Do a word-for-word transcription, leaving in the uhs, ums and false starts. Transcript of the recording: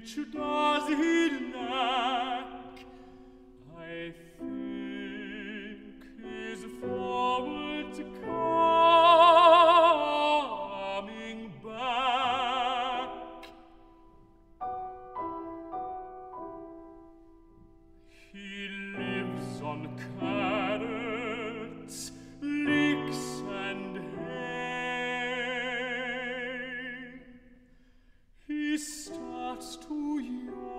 Which does he lack? I think is forward coming back. He lives on carrots, leeks, and hay. He starts to yawn